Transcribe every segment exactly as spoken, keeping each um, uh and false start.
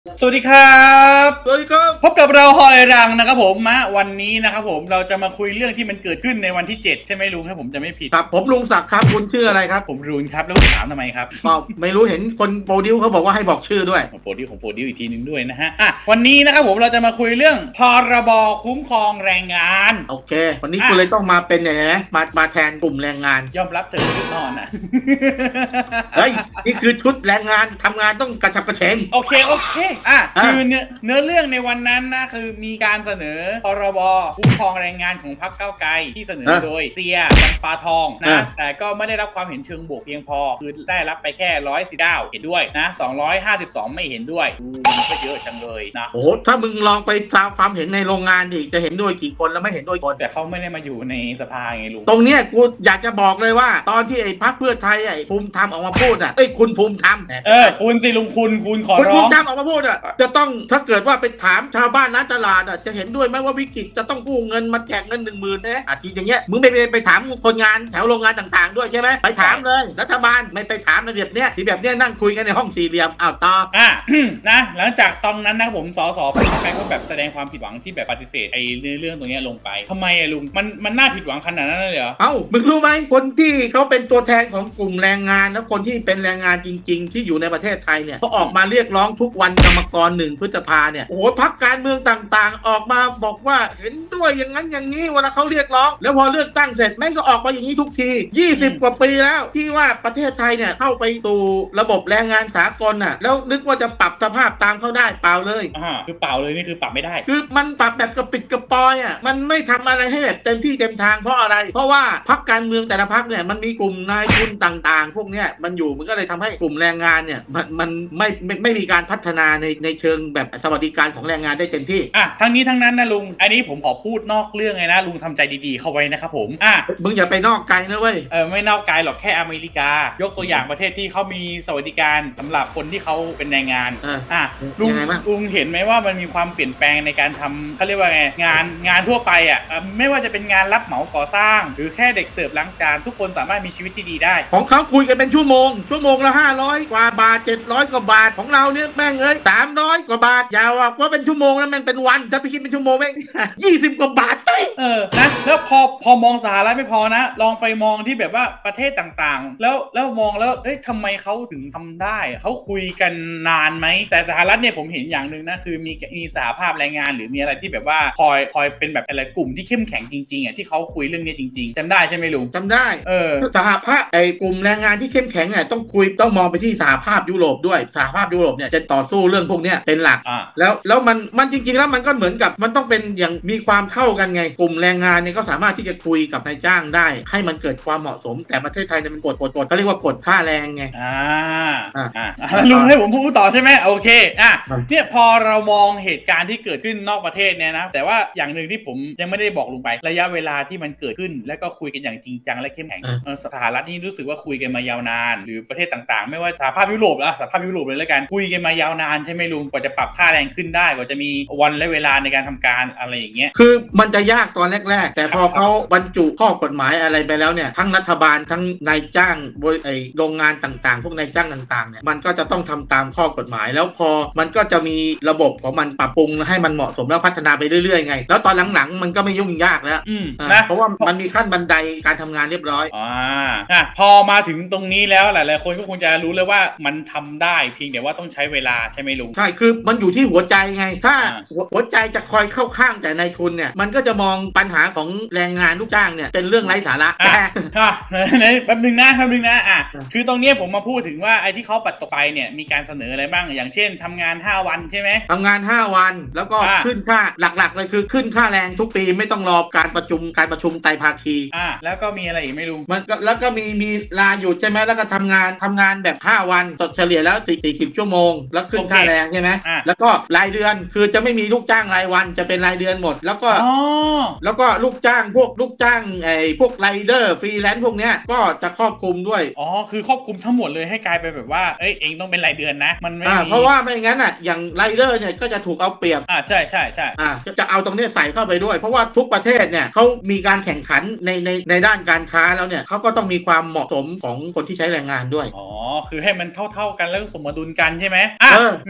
สวัสดีครับสวัสดีครับพบกับเราฮอยรังนะครับผมมาวันนี้นะครับผมเราจะมาคุยเรื่องที่มันเกิดขึ้นในวันที่เจ็ดใช่ไหมลุงถ้าผมจะไม่ผิดครับผมลุงศักดิ์ครับคุณชื่ออะไรครับผมรุนครับแล้วถามทำไมครับก็ไม่รู้เห็นคนโปรดิวเขาบอกว่าให้บอกชื่อด้วยโปรดิวของโปรดิวอีกทีนึงด้วยนะฮะอ่ะวันนี้นะครับผมเราจะมาคุยเรื่องพรบคุ้มครองแรงงานโอเควันนี้คุณเลยต้องมาเป็นอย่างไรมามาแทนกลุ่มแรงงานยอมรับเถอะชุดนอนอ่ะเฮ้ยนี่คือชุดแรงงานทำงานต้องกระฉับกระเฉงโอเคโอเคอ่ะคือเนื้อเนื้อเรื่องในวันนั้นนะคือมีการเสนอพรบคุ้มครองแรงงานของพรรคก้าวไกลที่เสนอโดยเตียจำปาทองนะแต่ก็ไม่ได้รับความเห็นเชิงบวกเพียงพอคือได้รับไปแค่หนึ่งร้อยสี่สิบเก้าเห็นด้วยนะสองร้อยห้าสิบสองไม่เห็นด้วยมันก็เยอะจังเลยนะโอ้ถ้ามึงลองไปตามความเห็นในโรงงานดิจะเห็นด้วยกี่คนแล้วไม่เห็นด้วยคนแต่เขาไม่ได้มาอยู่ในสภาไงลุงตรงเนี้ยกูอยากจะบอกเลยว่าตอนที่ไอ้พรรคเพื่อไทยไอ้ภูมิธรรมออกมาพูดอ่ะเอ้ยคุณภูมิธรรมเออคุณสิลุงคุณคุณขอร้องคุณภูมิธรรมออกมาพูดอ่ะจะต้องถ้าเกิดว่าไปถามชาวบ้านนั้นตลาดอ่ะจะเห็นด้วยไหมว่าวิกฤตจะต้องกู้เงินมาแจกเงินหนึ่งหมื่นนะอาทิตย์อย่างเงี้ยมึงไปไปไปถามคนงานแถวโรงงานต่างๆด้วยใช่ไหมไปถามเลยรัฐบาลไม่ไปถามระเบียบเนี้ยที่แบบเนี้ยนั่งคุยกันในห้องสี่เหลี่ยมอ้าวต่ออ่ะนะหลังจากตอนนั้นนะผมสสผู้ใครก็แบบแสดงความผิดหวังที่แบบปฏิเสธไอ้เรื่องตรงนี้ลงไปทำไมอะลุงมันมันน่าผิดหวังขนาดนั้นเลยเหรอเอ้ามึงรู้ไหมคนที่เขาเป็นตัวแทนของกลุ่มแรงงานแล้วคนที่เป็นแรงงานจริงๆที่อยู่ในประเทศไทยเนี่ยเขาออกมาเรียกร้องทุกวันกรรมกรหนึ่งพฤษภาเนี่ยโอ้โหพรรคการเมืองต่างๆออกมาบอกว่าเห็นด้วยอย่างนั้นอย่างนี้เวลาเขาเรียกร้องแล้วพอเลือกตั้งเสร็จแม่งก็ออกมาอย่างนี้ทุกทียี่สิบกว่าปีแล้วที่ว่าประเทศไทยเนี่ยเข้าไปสู่ระบบแรงงานสากลน่ะแล้วนึกว่าจะปรับสภาพตามเขาได้เปล่าเลยอ่าคือเปล่าเลยนี่คือปรับไม่ได้คือมันปรับแบบกระปิดกระปอยอ่ะมันไม่ทำอะไรให้แบบเต็มที่เต็มทางเพราะอะไรเพราะว่าพรรคการเมืองแต่ละพรรคเนี่ยมันมีกลุ่มนายทุนต่างๆพวกเนี้ยมันอยู่มันก็เลยทำให้กลุ่มแรงงานเนี่ยมันมันไม่ไม่ไม่มีการพัฒนาในในเชิงแบบสวัสดิการของแรงงานได้เต็มที่อ่ะทั้งนี้ทั้งนั้นนะลุงอันนี้ผมขอพูดนอกเรื่องเลยนะลุงทำใจดีๆเข้าไว้นะครับผมอ่ะมึงอย่าไปนอกไกลนะเว้ยเออไม่นอกไกลหรอกแค่อเมริกายกตัวอย่างประเทศที่เขามีสวัสดิการสำหรับคนที่เขาเป็นแรงงานอ่ะลุงลุงเห็นไหมว่ามันมีความเปลี่ยนแปลงในการทำเขาเรียกว่าไงงานงานทั่วไปอ่ะไม่ว่าจะเป็นงานรับเหมาก่อสร้างหรือแค่เด็กเสิร์ฟล้างจานทุกคนสามารถมีชีวิตที่ดีได้ของเขาคุยกันเป็นชั่วโมงชั่วโมงละห้าร้อยกว่าบาทเจ็ดร้อยกว่าบาทของเราเนี่ยแม่งเอ้ยสามร้อยกว่าบาทอย่าบอกว่าเป็นชั่วโมงแล้วมันเป็นวันถ้าไปคิดเป็นชั่วโมงแม่งยี่สิบกว่าบาทเออนะแล้วพอพอมองสหรัฐไม่พอนะลองไปมองที่แบบว่าประเทศต่างๆแล้วแล้วมองแล้วเอ้ยทำไมเขาถึงทำได้เขาคุยกันนานไหมแต่สหรัฐเนี่ยผมเห็นอย่างหนึ่งนะคือมีมีสหภาพแรงงานหรือมีอะไรที่แบบว่าคอยคอยเป็นแบบอะไรกลุ่มที่เข้มแข็งจริงๆอ่ะที่เขาคุยเรื่องนี้จริงๆจำได้ใช่ไหมลุงจำได้เออสหภาพไอ้กลุ่มแรงงานที่เข้มแข็งอ่ะต้องคุยต้องมองไปที่สหภาพยุโรปด้วยสหภาพยุโรปเนี่ยจะต่อสู้เรื่องพวกนี้เป็นหลักแล้วแล้วมันมันจริงๆแล้วมันก็เหมือนกับมันต้องเป็นอย่างมีความเท่ากันไงกลุ่มแรงงานเนี่ยก็สามารถที่จะคุยกับนายจ้างได้ให้มันเกิดความเหมาะสมแต่ประเทศไทยเนี่ยมันกดกดกดเขาเรียกว่ากดค่าแรงไงอ่าอ่าลุงให้ผมพูดต่อใช่ไหมโอเคอ่ะเนี่ยพอเรามองเหตุการณ์ที่เกิดขึ้นนอกประเทศเนี่ยนะแต่ว่าอย่างหนึ่งที่ผมยังไม่ได้บอกลุงไประยะเวลาที่มันเกิดขึ้นแล้วก็คุยกันอย่างจริงจังและเข้มแข็งสหรัฐนี่รู้สึกว่าคุยกันมายาวนานหรือประเทศต่างๆไม่ว่าสหภาพยุโรปอะสหภาพยุโรปเลยแล้วกันคุยกันมายาวนานใช่ไหมลุงกว่าจะปรับค่าแรงขึ้นได้กว่าจะมีวันและเวลาในการทำการอะไรอย่างเงี้ยคือมันจะยากตอนแรกๆแต่พอเขาบรรจุข้อกฎหมายอะไรไปแล้วเนี่ยทั้งรัฐบาลทั้งนายจ้างบริไอโรงงานต่างๆพวกนายจ้างต่างๆเนี่ยมันก็จะต้องทำตามข้อกฎหมายแล้วพอมันก็จะมีระบบของมันปรับปรุงให้มันเหมาะสมแล้วพัฒนาไปเรื่อยๆไงแล้วตอนหลังๆมันก็ไม่ยุ่งยากแล้วนะเพราะว่ามันมีขั้นบันไดการทำงานเรียบร้อยอ่าอ่ะพอมาถึงตรงนี้แล้วหลายๆคนก็คงจะรู้เลยว่ามันทำได้เพียงแต่ว่าต้องใช้เวลาใช่ไหมลุงใช่คือมันอยู่ที่หัวใจไงถ้าหัวใจจะคอยเข้าข้างแต่นายทุนเนี่ยมันก็จะมองปัญหาของแรงงานลูกจ้างเนี่ยเป็นเรื่องไร้สาระอ่ะอ่ะแป๊บนึงนะแป๊บนึงนะอ่ะคือตรงนี้ผมมาพูดถึงว่าไอ้ที่เขาปัดตกไปเนี่ยมีการเสนออะไรบ้างอย่างเช่นทำงานห้าวันใช่ไหมทำงานห้าวันแล้วก็ขึ้นค่าหลักๆเลยคือขึ้นค่าแรงทุกปีไม่ต้องรอการประชุมการประชุมไตรภาคีอ่ะแล้วก็มีอะไรอีกไม่รู้มันก็แล้วก็มีมีลาหยุดใช่ไหมแล้วก็ทำงานทำงานแบบห้าวันตดเฉลี่ยแล้วสี่สิบชั่วโมงแล้วขึ้นค่าแรงใช่ไหมแล้วก็รายเดือนคือจะไม่มีลูกจ้างรายวันจะเป็นรายเดือนหมดแล้วก็แล้วก็ลูกจ้างพวกลูกจ้างไอ้พวกไรเดอร์ฟรีแลนซ์พวกเนี้ยก็จะครอบคลุมด้วยอ๋อคือครอบคลุมทั้งหมดเลยให้กลายเป็นแบบว่าเอ้ยเองต้องเป็นรายเดือนนะมันไม่มีเพราะว่าไม่งั้นอ่ะอย่างไรเดอร์เนี่ยก็จะถูกเอาเปรียบอ่าใช่ใช่ใช่อ่าจะเอาตรงนี้ใส่เข้าไปด้วยเพราะว่าทุกประเทศเนี่ยเขามีการแข่งขันในในในด้านการค้าแล้วเนี่ยเขาก็ต้องมีความเหมาะสมของคนที่ใช้แรงงานด้วยอ๋อคือให้มันเท่าๆกันแล้วสมดุลกันใช่ไหมอ่ะ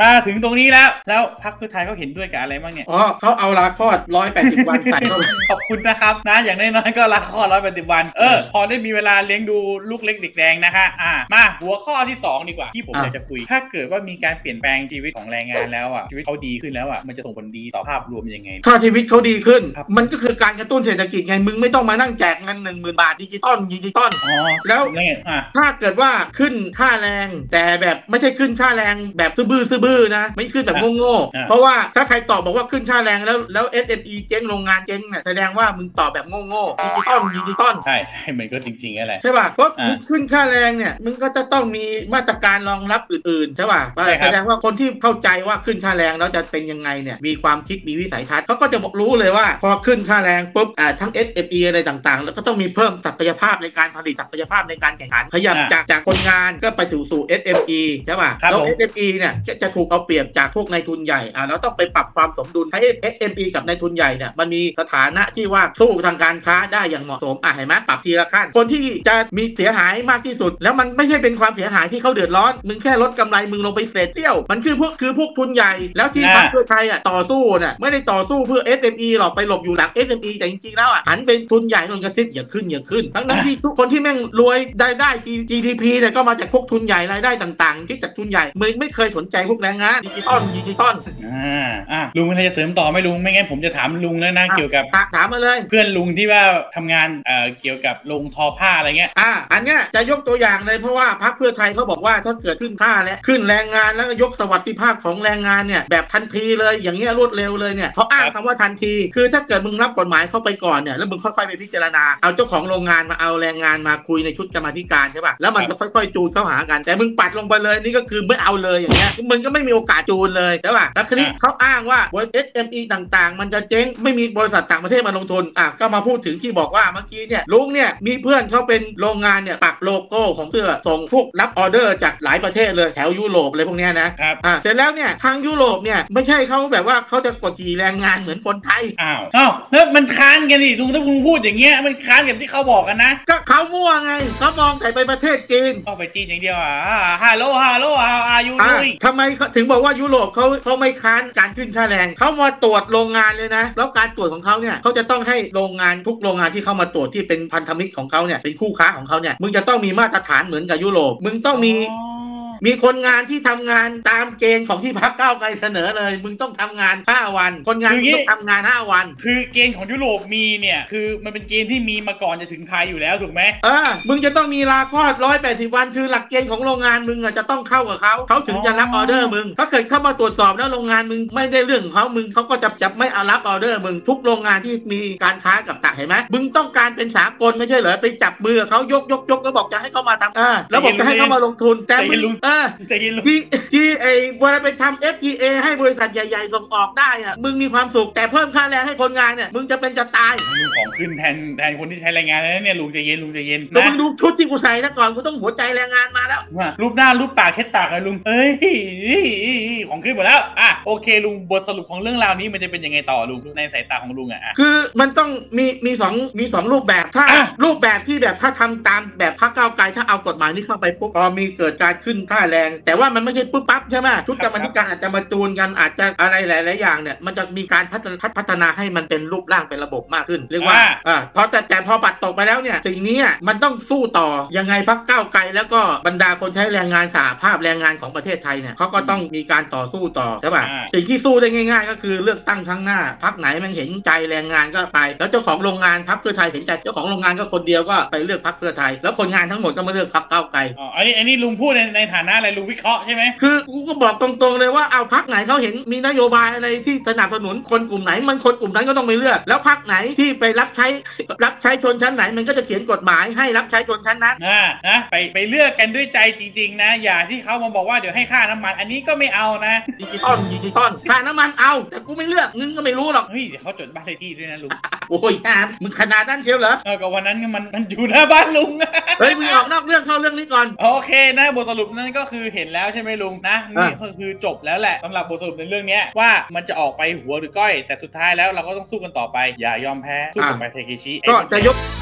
มาถึงตรงนี้แล้วแล้วพรรคเพื่อไทยเขาเห็นด้วยกับอะไรบ้างเนี่ยอ๋อเขาเอาลาคลอดร้อยแปดสิบวันใส่เข้าไปขอบคุณนะครับนะอย่างน้อยๆก็ลาคลอดร้อยแปดสิบวันเออพอได้มีเวลาเลี้ยงดูลูกเล็กเด็กแดงนะคะอ่ามาหัวข้อที่สองดีกว่าที่ผมอยากจะคุยถ้าเกิดว่ามีการเปลี่ยนแปลงชีวิตของแรงงานแล้วอ่ะชีวิตเขาดีขึ้นแล้วอ่ะมันจะส่งผลดีต่อภาพรวมยังไงถ้าชีวิตเขาดีขึ้นมันก็คือการกระตุ้นเศรษฐกิจไงมึงไม่ต้องมานั่งแจกเงินหนึ่งหมื่นบาทดิจิตอลดิจิตอลแล้วถ้าเกิดว่าขึ้นค่าแรงแต่แบบไม่ใช่ขึ้นค่าแรงแบบซื่อบื้อซื่อบื้อนะไม่ขึ้นแบบโง่ๆเพราะว่าถ้าใครตอบบอกว่าขึ้นค่าแรงแล้วแล้ว เอส เอ็ม อี เจ๊งโรงงานเจ๊งเนี่ยแสดงว่ามึงตอบแบบโง่ๆดิจิตอลดิจิตอลใช่ใช่มันก็จริงๆอะไรใช่ป่ะเพราะขึ้นค่าแรงเนี่ยมึงก็จะต้องมีมาตรการรองรับอื่นๆใช่ป่ะแสดงว่าคนที่เข้าใจว่าขึ้นค่าแรงแล้วจะเป็นยังไงเนี่ยมีความคิดมีวิสัยทัศน์เขาก็จะรู้เลยว่าพอขึ้นค่าแรงปุ๊บอ่าทั้ง เอส เอ็ม อี อะไรต่างๆแล้วก็ต้องมีเพิ่มศักยภาพในการผลิตศักยภาพในการแข่งขันขยับจากจากคนงานก็ไปถึงสู่ เอส เอ็ม อี ใช่ป่ะแล้ว เอส เอ็ม อี เนี่ยจะถูกเอาเปรียบจากพวกนายทุนใหญ่อ่าแล้วต้องไปปรับความสมดุลให้ เอส เอ็ม อี กับนายทุนใหญ่เนี่ยมันมีสถานะที่ว่าสู้ทางการค้าได้อย่างเหมาะสมอ่ะเห็นไหมปรับทีละขั้นคนที่จะมีเสียหายมากที่สุดแล้วมันไม่ใช่เป็นความเสียหายที่เขาเดือดร้อนมึงแค่ลดกำไรมึงลงไปเศษเสี้ยวมันคือพวกคือพวกทุนใหญ่แล้วที่พรรคเพื่อไทยอ่ะต่อสู้เนี่ยไม่ได้ต่อสู้เพื่อ เอส เอ็ม อี หรอกไปหลบอยู่หลัง เอส เอ็ม อี แต่จริงๆแล้วอ่ะหันเป็นทุนใหญ่นนกระซิบอย่าขึ้นอย่าขึ้นทั้งนั้นที่ทุกคนที่แม่งรวยได้ได้ จี ดี พี เนี่ยก็มาจากพวกทุนใหญ่รายได้ต่างๆที่จากทุนใหญ่มึงไม่เคยสนใจพวกแรงงานดิจิตอลดิจิตอลอ่าอ่าลุงอะไรจะเสริมต่อไหมลุงไม่งั้นผมจะถามลุงแล้วนะเกี่ยวกับถามมาเลยเพื่อนลุงที่ว่าทำงานเอ่อเกี่ยวกับโรงทอผ้าอะไรเงี้ยอ่าอันเนี้ยจะยกตัวอย่างเลยเพราะว่าพรรคเพื่อไทยเขาบอกว่าถ้าเกิดขึ้นค่าและขึ้นแรงงานแล้วก็ยกสวัสดิภาพของแรงงานเนี่ยแบบทันทีเลยอย่างเงี้ยรวดเร็วเลยเนี่ยเขาอ้างคำว่าทันทีคือถ้าเกิดมึงรับกฎหมายเข้าไปก่อนเนี่ยแล้วมึงค่อยๆไปพิจารณาเอาเจ้าของโรงงานมาเอาแรงงานมาคุยในชุดกรรมาธิการใช่ป่ะแล้วมันก็ค่อยๆจูนเข้าหากันแต่มึงปัดลงไปเลยนี่ก็คือไม่เอาเลยอย่างเงี้ยมึงก็ไม่มีโอกาสจูนเลยใช่ป่ะแล้วคราวนี้เขาอ้างว่าบริษัท เอส เอ็ม อี ต่างๆมันจะเจ๊งไม่มีบริษัทต่างประเทศมาลงทุนอ่ะก็มาพูดถึงที่บอกว่าเมื่อกี้เนี่ยลุงเนี่ยมีเพื่อนเขาเป็นโรงงานเนี่ยปักโลโก้ของเสื้อส่งพวกรับออเดอร์จากหลายประเทศเลยแถวยุโรปอะไรพวกเนี้ยนะครับอ่าเสร็จแล้วเนี่ยทางยุโรปเนี่ยไม่ใช่เขาแบบว่าเขาจะกดขี่แรงงานเหมือนคนไทยอ้าวอ้าวแล้วมันค้านกันดิลุงถ้าลุงพูดอย่างเงี้ยมันค้านกับที่เขาบอกกันนะก็เขามั่วไงเขามองแต่ไปประเทศจีนก็ไปจีนอย่างเดียวอ่ะฮัลโหลฮัลโหลอายุด้วยทำไมถึงบอกว่ายุโรปเขาเขาไม่ค้านการขึ้นค่าแรงเขามาตรวจโรงงานเลยนะแล้วการตรวจของเขาเนี่ยเขาจะต้องให้โรงงานทุกโรงงานที่เข้ามาตรวจที่เป็นพันธมิตรของเขาเนี่ยเป็นคู่ค้าของเขาเนี่ยมึงจะต้องมีมาตรฐานเหมือนกับยุโรปมึงต้องมีมีคนงานที่ทำงานตามเกณฑ์ของที่พรรคก้าวไกลเสนอเลยมึงต้องทำงานห้าวันคนงานต้องทำงานห้าวันคือเกณฑ์ของยุโรปมีเนี่ยคือมันเป็นเกณฑ์ที่มีมาก่อนจะถึงไทยอยู่แล้วถูกไหมเออมึงจะต้องมีลาคลอดร้อยแปดสิบวันคือหลักเกณฑ์ของโรงงานมึงอ่ะจะต้องเข้ากับเขาเขาถึงจะรับออเดอร์มึงถ้าเกิดเข้ามาตรวจสอบแล้วโรงงานมึงไม่ได้เรื่องของเขามึงเขาก็จะจะไม่เอารับออเดอร์มึงทุกโรงงานที่มีการค้ากับต่างเห็นไหมมึงต้องการเป็นสากลไม่ใช่เหรอไปจับมือเขายกยกยกแล้วบอกจะให้เขามาทำเออแล้วบอกจะให้เขามาลงทุนแต่มึงเออที่ที่ไอ้เวลาไปทำ เอฟ ที เอ ให้บริษัทใหญ่ๆส่งออกได้อะมึงมีความสุขแต่เพิ่มค่าแรงให้คนงานเนี่ยมึงจะเป็นจะตายลุงของขึ้นแทนแทนคนที่ใช้แรงงานแล้วเนี่ยลุงใจเย็นลุงใจเย็นนะมึงดูชุดที่กูใส่นะก่อนกูต้องหัวใจแรงงานมาแล้วรูปหน้ารูปปากเช็ดปากเลยลุงเอ้ยของขึ้นหมดแล้วอ่ะโอเคลุงบทสรุปของเรื่องราวนี้มันจะเป็นยังไงต่อลุงในสายตาของลุงอ่ะคือมันต้องมีมีสองมีสองรูปแบบถ้ารูปแบบที่แบบถ้าทำตามแบบพรรคก้าวไกลถ้าเอากฎหมายนี้เข้าไปปุ๊บพอมีเกิดการขึ้นค่าแรงแต่ว่ามันไม่ใช่ปุ๊บปั๊บใช่ไหมชุดกรรมธิการอาจจะมาจูนกันอาจจะอะไรหลายๆอย่างเนี่ยมันจะมีการพัฒนาพัฒนาให้มันเป็นรูปร่างเป็นระบบมากขึ้นเรียกว่าอ่าพอแต่แต่พอปัดตกไปแล้วเนี่ยสิ่งนี้มันต้องสู้ต่อยังไงพรรคก้าวไกลแล้วก็บรรดาคนใช้แรงงานสหภาพแรงงานของประเทศไทยเนี่ยเขาก็ต้องมีการต่อสู้ต่อใช่ป่ะสิ่งที่สู้ได้ง่ายๆก็คือเลือกตั้งครั้งหน้าพรรคไหนมันเห็นใจแรงงานก็ไปแล้วเจ้าของโรงงานพรรคเพื่อไทยเห็นใจเจ้าของโรงงานก็คนเดียวก็ไปเลือกพรรคเพื่อไทยแล้วคนงานทั้งหมดก็มาเลือกพรรคก้าวไกลอ๋ออันนี้อันนี้ลุงพูดในในฐานะอะไรลุงวิเคราะห์ใช่ไหมคือกูก็บอกตรงๆเลยว่าเอาพรรคไหนเขาเห็นมีนโยบายอะไรที่สนับสนุนคนกลุ่มไหนมันคนกลุ่มนั้นก็ต้องไปเลือกแล้วพรรคไหนที่ไปรับใช้รับใช้ชนชั้นไหนมันก็จะเขียนกฎหมายให้รับใช้ชนชั้นนั้นอ่านะไปไปเลือกกันด้วยใจจริงๆนะอย่าที่เขามาบอกว่าเดี๋ยวให้ค่าน้ำมันอันนี้ก็ไม่เอานะดิจิตอลดิจิตอลค่าน้ำมันเอาแต่กูไม่เลือกมึงก็ไม่รู้หรอกเฮ้ยเดี๋ยวเขาจดบ้านเลขที่ด้วยนะลุงโอ้ยแอมมึงขนาดนั้นเชียวเหรอเออก็วันนั้นมันมันอยู่หน้าบ้านลุงเฮ้ยมึงออกนอกเรื่องเข้าเรื่องนี้ก่อนโอเคนะบทสรุปนั้นก็คือเห็นแล้วใช่ไหมลุงนะนี่ก็คือจบแล้วแหละสำหรับบทสรุปในเรื่องนี้ว่ามันจะออกไปหัวหรือก้อยแต่สุดท้ายแล้วเราก็ต้องสู้กันต่อไปอย่ายอมแพ้สู้กับไมเทคิชิก็จะยก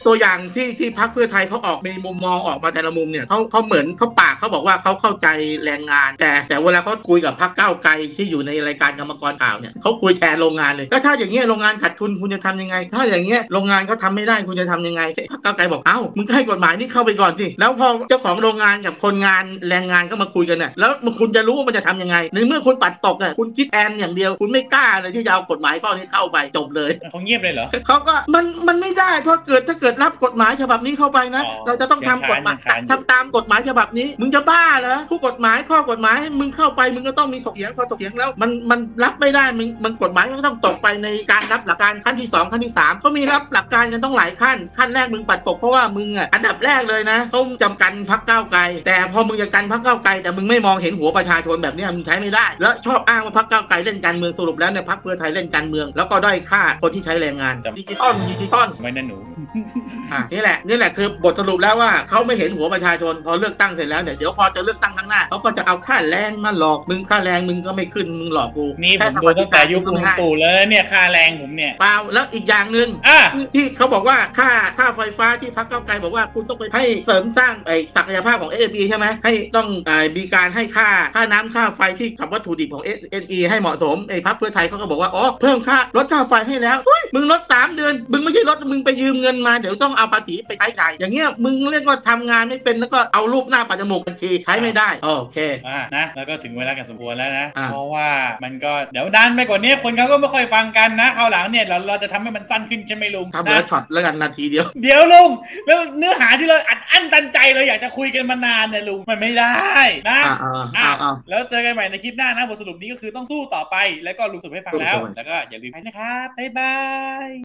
ตัวอย่างที่ที่พรรคเพื่อไทยเขาออกมีมุมมองออกมาแต่ละมุมเนี่ยเขาเขาเหมือนเขาปากเขาบอกว่าเขาเข้าใจแรงงานแต่แต่เวลาเขาคุยกับพรรคก้าวไกลที่อยู่ในรายการกรรมกรข่าวเนี่ยเขาคุยแทนโรงงานเลยก็ถ้าอย่างเงี้ยโรงงานขาดทุนคุณจะทำยังไงถ้าอย่างเงี้ยโรงงานเขาทาไม่ได้คุณจะทำยังไงพรรคก้าวไกลบอกเอ้ามึงก็ให้กฎหมายนี่เข้าไปก่อนสิแล้วพอเจ้าของโรงงานกับคนงานแรงงานก็มาคุยกันน่ะแล้วคุณจะรู้ว่ามันจะทำยังไงในเมื่อคุณปัดตกอ่ะคุณคิดแอนอย่างเดียวคุณไม่กล้าเลยที่จะเอากฎหมายข้อนี้เข้าไปจบเลยเขาเงียบเลยเหรอเขาก็มันมันไม่ได้เพราะเกิดถ้าเกิดรับกฎหมายฉบับนี้เข้าไปนะเราจะต้องทำกฎหมายทำตามกฎหมายฉบับนี้มึงจะบ้าเหรอผู้กฎหมายข้อกฎหมายให้มึงเข้าไปมึงก็ต้องมีถกเถียงพอถกเถียงแล้วมันมันรับไม่ได้มึงมันกฎหมายมันก็ต้องตกไปในการรับหลักการขั้นที่สองขั้นที่สามเขามีรับหลักการกันต้องหลายขั้นขั้นแรกมึงปัดตกเพราะว่ามึงอ่ะอันดับแรกเลยนะต้องจำกันพรรคก้าวไกลแต่พอมึงจะกันพรรคก้าวไกลแต่มึงไม่มองเห็นหัวประชาชนแบบนี้มึงใช้ไม่ได้แล้วชอบอ้างว่าพรรคก้าวไกลเล่นการเมืองสรุปแล้วเนี่ยพรรคเพื่อไทยเล่นการเมืองแล้วก็ด้อยค่าคนที่ใช้แรงงานดิจิตอลดิจิตอลไม่นั่นหนูอ่ะนี่แหละนี่แหละคือบทสรุปแล้วว่าเขาไม่เห็นหัวประชาชนพอเลือกตั้งเสร็จแล้วเนี่ยเดี๋ยวพอจะเลือกตั้งข้างหน้าเขาก็จะเอาค่าแรงมาหลอกมึงค่าแรงมึงก็ไม่ขึ้นมึงหลอกกูนี่ผมดูตั้งแต่ยุคลุงตู่แล้วเนี่ยค่าแรงผมเนี่ยเปล่าแล้วอีกอย่างหนึ่งที่เขาบอกว่าค่าค่าไฟฟ้าที่พรรคก้าวไกลบอกว่าคุณต้องไปให้เสริมสร้างไอ้ศักยภาพของ เอ เอ บี ใช่ไหมให้ต้องมีการให้ค่าค่าน้ำค่าไฟที่กับวัตถุดิบของ เอ เอ็น อี ให้เหมาะสมไอ้พรรคเพื่อไทยเขาก็บอกว่าอ๋อเพิ่มค่าลดค่าไฟให้แล้วมึงลดสามเดือนมึงไม่ใช่ลดมึงไปยืมเงินมาเดี๋ยวต้องเอาภาษีไปใช้จ่ายอย่างเงี้ยมึงเรียกว่าทำงานไม่เป็นแล้วก็เอารูปหน้าปัจจมูกทันทีใช้ไม่ได้โอเคอ่านะแล้วก็ถึงเวลากันสมควรแล้วนะเพราะว่ามันก็เดี๋ยวดันไปกว่านี้คนเขาก็ไม่ค่อยฟังกันนะคราวหลังเนี่ยเราเราจะทำให้มันสั้นขึ้นใช่ไหมลุงทำเหลือช็อตแล้วกันนาทีเดียวเดี๋ยวลุงแล้วเนื้อหาที่เราอัดอั้นตันใจเลยอยากจะคุยกันมานานเนี่ยลุงมันไม่ได้นะอ่าแล้วเจอกันใหม่ในคลิปหน้านะบทสรุปนี้ก็คือต้องสู้ต่อไปแล้วก็ลุงสรุปให้ฟังแล้วแล้วก็อย่าลืมนะครับบ๊ายบาย